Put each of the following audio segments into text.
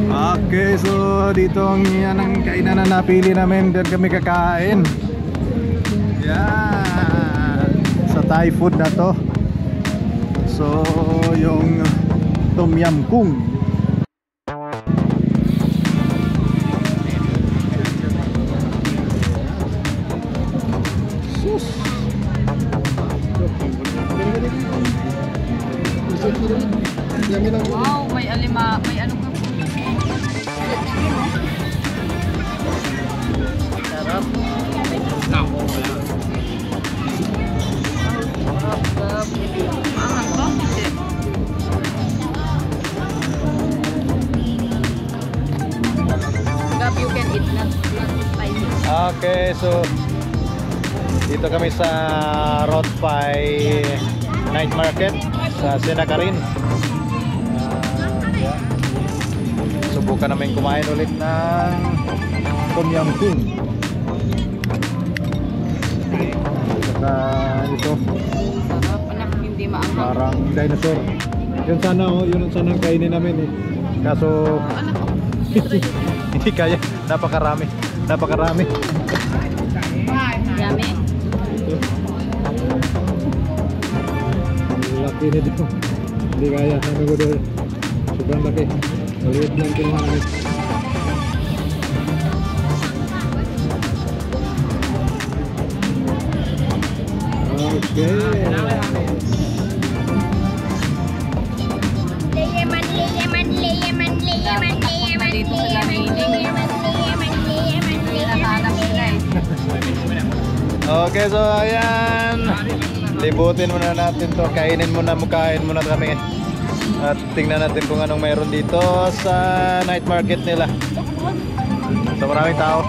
Okay, so dito ang yan ang kainan na napili namin. Diyan kami kakain. Yan, sa Thai food na to. So yung Tom Yum Kung. Sus. Wow, may alima, may ano ka? Sarap. Maangat ba? Gab, you can eat not spicy. Okay, so dito kami sa Road Pai Night Market sa Sinakarin. Subukan namin kumain ulit ng Tom Yum Kung. Saka ito Sarap, anak, hindi maangat. parang dinosaur. Yun sana yun sana ang kainin namin eh. Kaso Anak, hindi kaya, napakarami. yummy. Laki nito. Hindi kaya, sabi ko doon. Sobrang laki. Maliit lang kinuha namin. Okay. Dito sila niling. Hinahanap sila eh. Okay, so ayan. Libutin muna natin to. Kain muna kami. At tingnan natin kung anong mayroon dito sa night market nila. So maraming tao.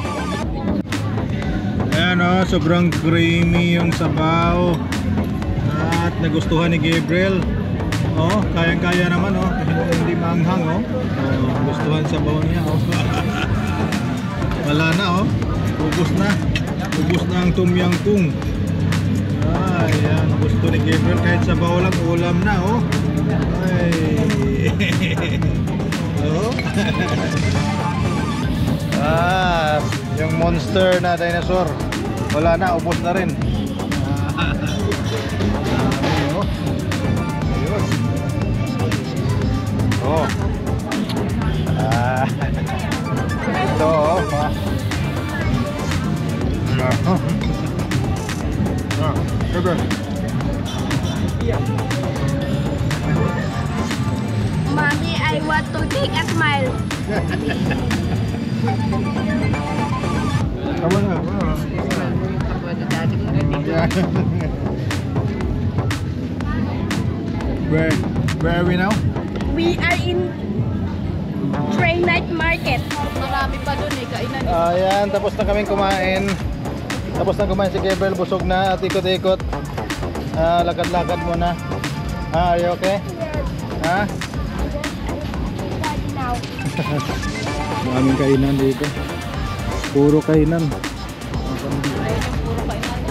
Ayan o, sobrang creamy yung sabaw. At nagustuhan ni Gabriel. Oh, kayang-kaya naman oh. Hindi maanghang oh. Gustuhan sabaw niya oh. Wala na oh. Ubus na ang Tom Yum Kung. Ayan, gusto ni Gabriel kahit sabaw lang, ulam na oh. Ay. Oh. Yung monster na dinosaur. Wala na, ubos na rin. Ayun. Oh. Ito oh. Mommy, I want to take a smile. Come on now. Where are we now? We are in Train Night Market. Marami pa dun eh, kainan eh. Ayan, tapos na kaming kumain. Tapos na kumain si Gabriel, busog na at ikot-ikot. Lakad-lakad muna. Are you okay? Ha? Now. Maraming kainan dito. Puro kainan. Puro kainan.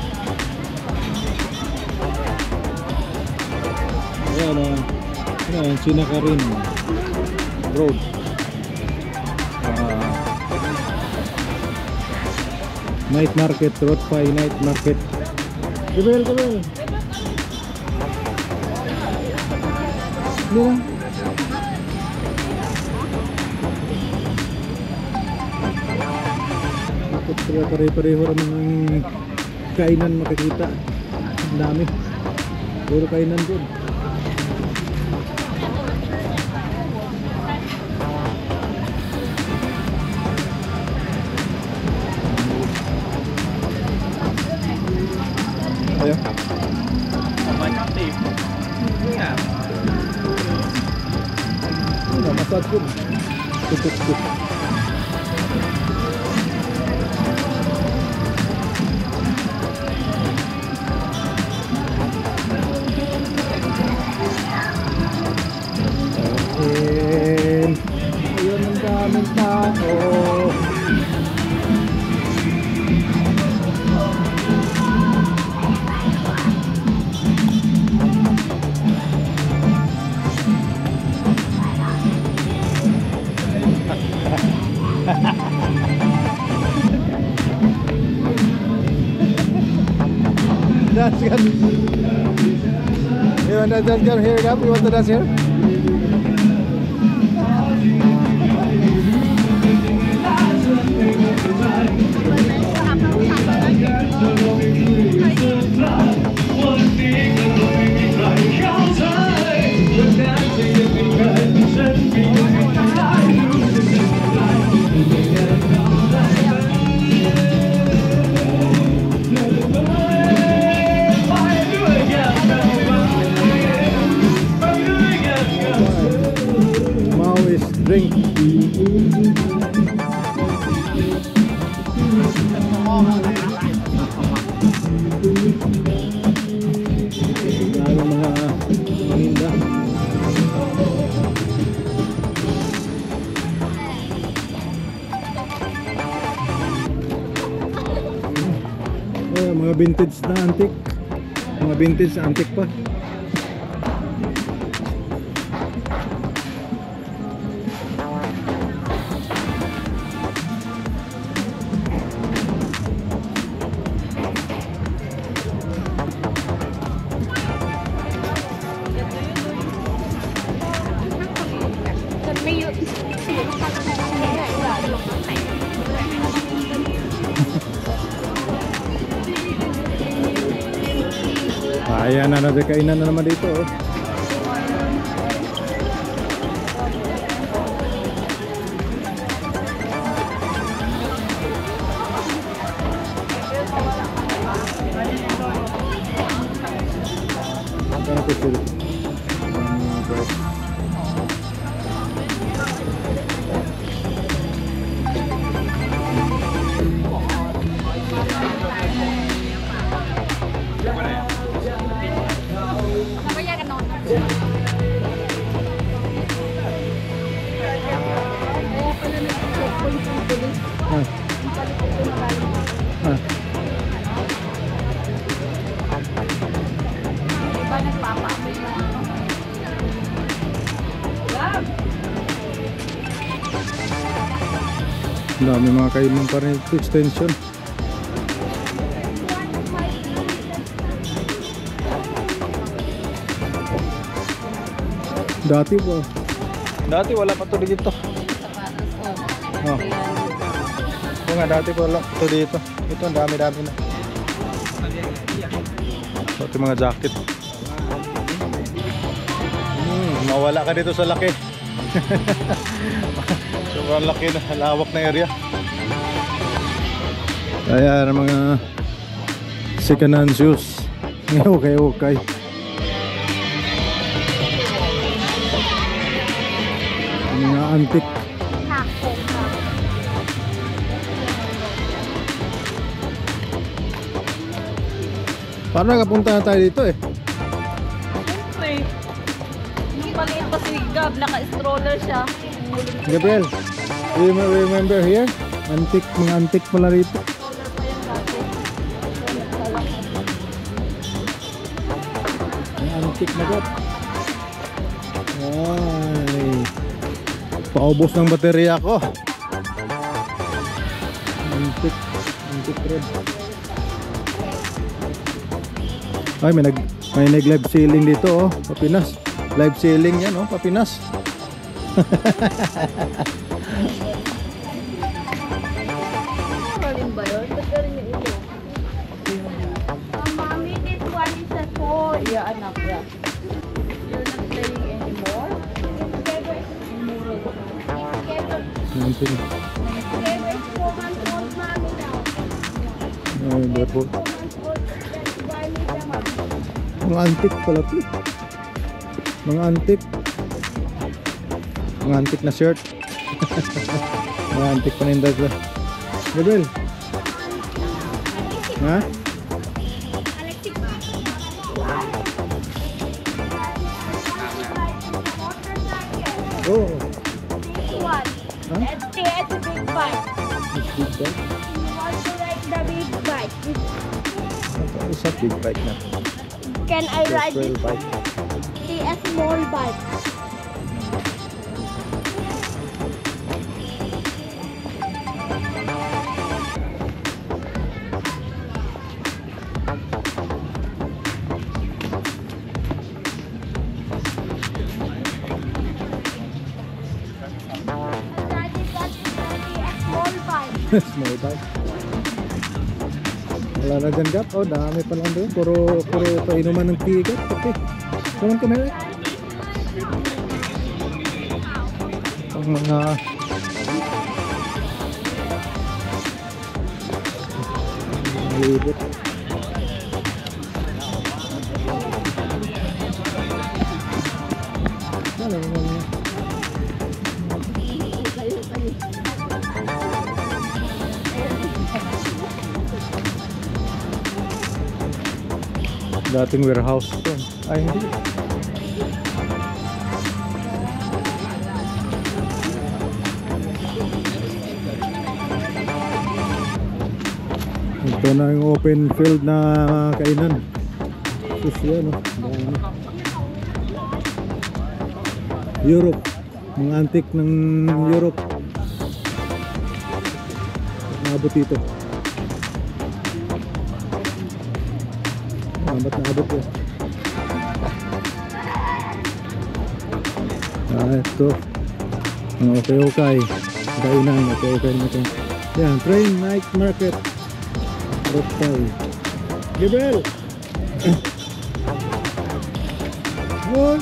Ayan, ayan, Sinakarin Road. Night market, Road Pai Night Market. Gabriel. Hindi lang. Pare-pareho naman ang kainan makikita. Ang dami. Puro kainan dun. Ayo. Massage pun. Tutup. Ayun ang daming tao. Dance kan? You want to dance kan? Here it up. You want to dance here? Maoist drink. Lalo mga paninda. Mga vintage na antique. Mga vintage na antique pa. Ayan na, kainan na naman dito. Oh. Dami mga kainan pa rin ito, extension. Dati wala pa to dito. Oh. Ito nga dati wala to dito. Ito ang dami-dami na. Ito mga jacket. Mawala ka dito sa laki. Sobrang laki na, lawak na area. Ayan ang mga second hand shoes. Okay. Mga antique. Paano nakapunta na tayo dito eh? Siyempre. Hindi maliit pa si Gab, naka-stroller siya. Gabriel, do you remember here? Antique, mga antique pala rito. Mga antique na got. Ay, paubos ng baterya ko. Antique red. Ay, may nag-live selling dito oh, Papinas. Live selling yan oh, Papinas. Galing ba yun? Ba't galing yung ito? Mommy, this one is a toy. Yeah, anak, yeah. You're not playing anymore? Together is 4 months old, mommy now. Ay, bapo. 4 months old, that's why we come. Mga antique pala ito. Mga antique. Mga antique na shirt. Mga antique paninda ito. Gabriel. Ha? Oh. This one. Huh? That's a big bite. It's big bike. You want to like the big bite? It's a big bike na. Can I ride Trail this? bike. See a small bike. Small bike. Wala na dyan gap. Oh, dami pa lang doon. Puro painuman ng tigat. Okay. Kaman kami rin. Ang mga libot. Wala naman. Dating warehouse to. Ay, hindi. Ito na yung open field na kainan. Sus yan, oh. Dami. Europe. Mga antik ng Europe. Naabot dito. Ba't naabot yun? Ito. Ang okay. Kainan. Okay natin. Yan. Train night market. Okay. Gabriel! Good!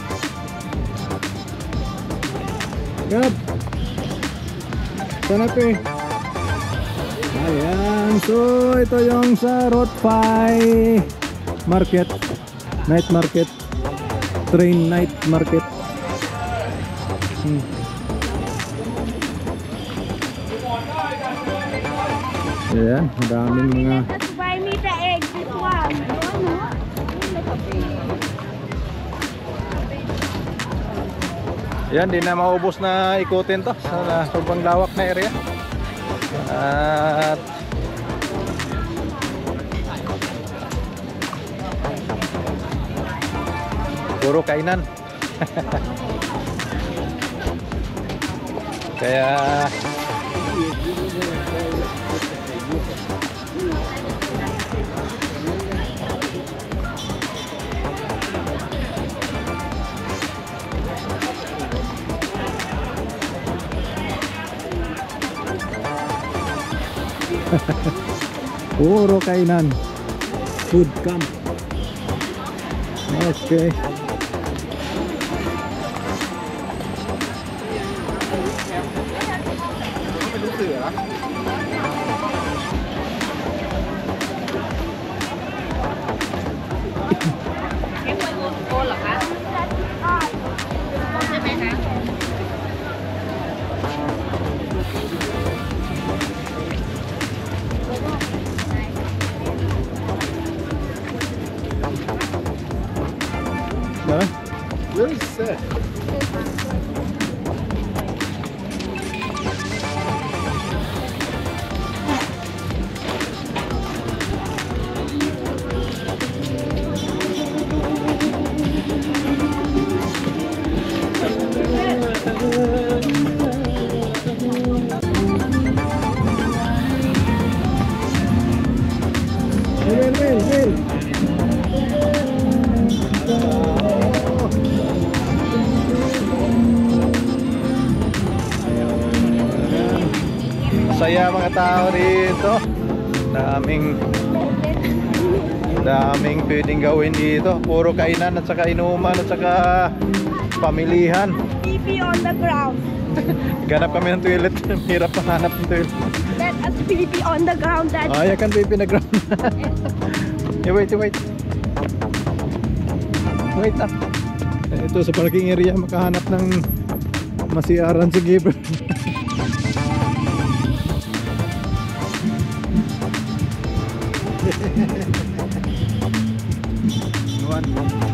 Gab! Sanapi! Ayan. So, ito yung sa Rotfai Market. Night market. Train night market. Ayan. Daming mga Just buy me the egg, this one. yan, di na maubos na ikutin to sa sobrang lawak na area. At puro kainan. Kaya puro kainan. Food camp. Okay. Where is Seth? Will. Masaya mga tao dito. Daming pwedeng gawin dito. Puro kainan at saka inuman at saka pamilihan. Pee on the ground. Ganap kami ng toilet. Hirap mahanap ng toilet. Let us pee on the ground, Dad. Ay, kan pipi na ground. Wait. Wait up. Ito sa parking area makahanap ng masiaran si Gabriel. One.